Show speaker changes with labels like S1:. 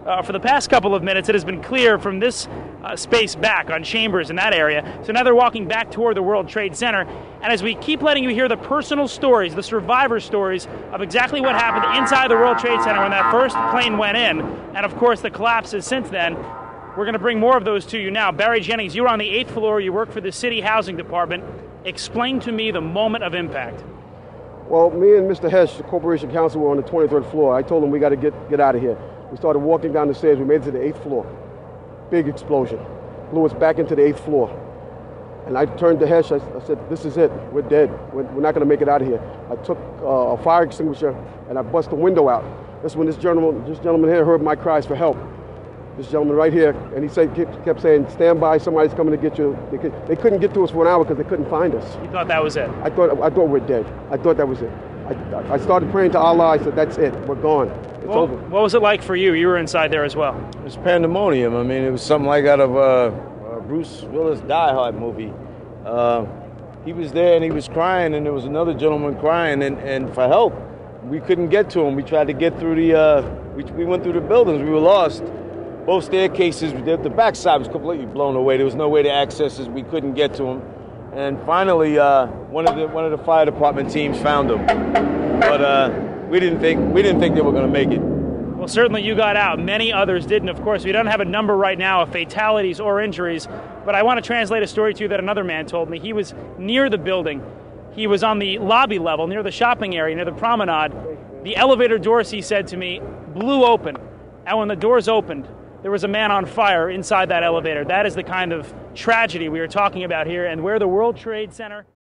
S1: for the past couple of minutes, it has been clear from this space back on Chambers in that area. So now they're walking back toward the World Trade Center. And as we keep letting you hear the personal stories, the survivor stories of exactly what happened inside the World Trade Center when that first plane went in, and of course the collapses since then, we're going to bring more of those to you now. Barry Jennings, you were on the 8th floor. You work for the City Housing Department. Explain to me the moment of impact.
S2: Well, me and Mr. Hesh, the Corporation Counsel, were on the 23rd floor. I told him we got to get out of here. We started walking down the stairs. We made it to the 8th floor. Big explosion. Blew us back into the 8th floor. And I turned to Hesh. I said, this is it. We're dead. We're not going to make it out of here. I took a fire extinguisher and I bust the window out. That's when this gentleman here heard my cries for help. This gentleman right here, and he kept saying, stand by, somebody's coming to get you. They couldn't get to us for an hour because they couldn't find us.
S1: You thought that was it?
S2: I thought we're dead. I thought that was it. I started praying to Allah. I said, that's it. We're gone. It's over.
S1: What was it like for you? You were inside there as well.
S3: It was pandemonium. I mean, it was something like out of a Bruce Willis Die Hard movie. He was there and he was crying, and there was another gentleman crying and for help. We couldn't get to him. We tried to get through we went through the buildings. We were lost. Both staircases, the backside was completely blown away. There was no way to access us. We couldn't get to them. And finally, one of the fire department teams found them. But we didn't think they were going to make it.
S1: Well, certainly you got out. Many others didn't. Of course, we don't have a number right now of fatalities or injuries. But I want to translate a story to you that another man told me. He was near the building. He was on the lobby level, near the shopping area, near the promenade. The elevator doors, he said to me, blew open. And when the doors opened, there was a man on fire inside that elevator. That is the kind of tragedy we are talking about here, and where the World Trade Center